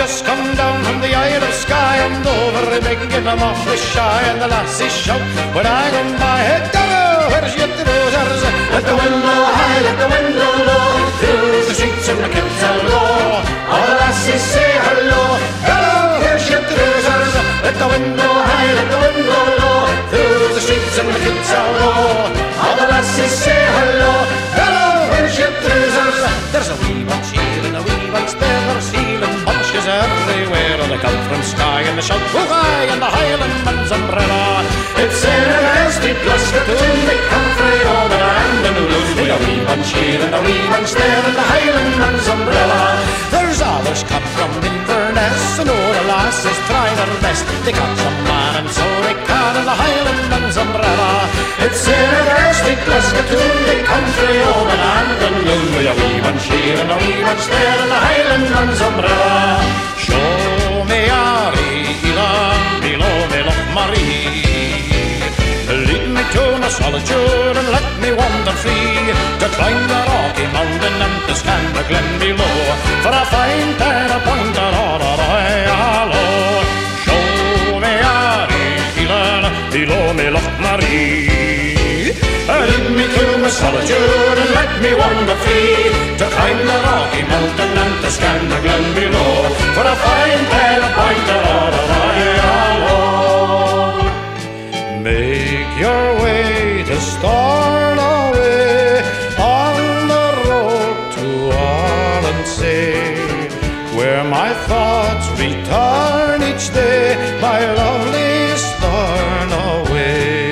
just come down from the Isle of Skye, and over begging them off the shy, and the lassies shout when I go by, hey Gallo, where's Yer Troosers? Let the wind blow high, let the wind blow low, through the streets and the kids I'll go. All the lassies say hello, Gallo, where's Yer Troosers? Let the wind blow high, let the wind blow low, through the streets and the kids I'll go. All the lassies say hello, Gallo, where's Yer Troosers? There's a wee bunch here and a wee bunch there, they're stealing bunches everywhere. They come from Skye and they shout "Woo-high" and the Highlandman's umbrella. It's in a nasty Glasgow, they come frae over and the Newlands. With a wee bunch here and a wee bunch there and the Highlandman's umbrella. There's others come from Inverness and all the lasses try their best. They got some man and so they can in the Highlandman's umbrella. It's in a nasty Glasgow, they come frae over and the Newlands. With a wee bunch here and a wee bunch there and the Highlandman's umbrella. Show me Evelyn below me Loch Marie. Lead me to my solitude and let me wander free, to climb the rocky mountain and to scan the glen below, for a fine pen a pointer or a royal. Show me Evelyn below me Loch Marie. Lead me to my solitude and let me wander free, to climb the rocky mountain and to scan the glen below, for a fine pen a pointer or a royal. Make your way to Stornoway, on the road to Oronsay, where my thoughts return each day, my lovely Stornoway.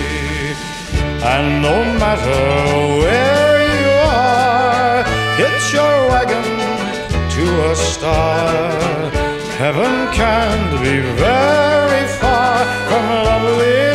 And no matter where you are, hitch your wagon to a star. Heaven can't be very far from lovely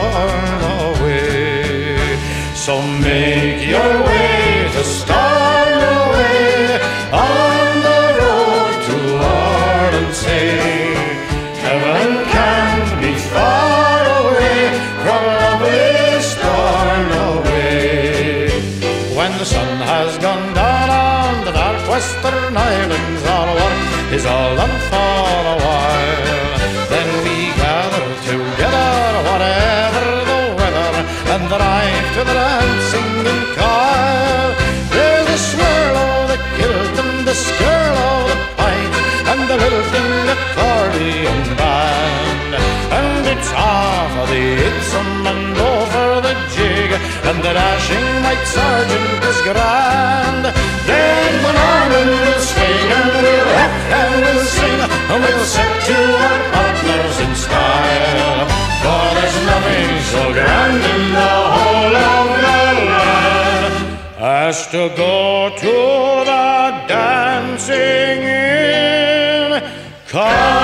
Stornoway. So make your way to Stornoway, on the road to Oronsay. Heaven can't be far away from lovely Stornoway. When the sun has gone down on the dark western islands, our work is all done for a while. Then we gather together, whatever the weather, and drive to the dancing in Kyle. There's the swirl of the kilt and the skirl of the pipe, and the lilting accordion band. And it's half of the Itsum and over the jig, and the dashing white sergeant is grand. Then when Armin will swing and we'll hop and we'll sing, and we'll set to our partners in style. For there's nothing so grand in the whole of the land as to go to the dancing in Kyle.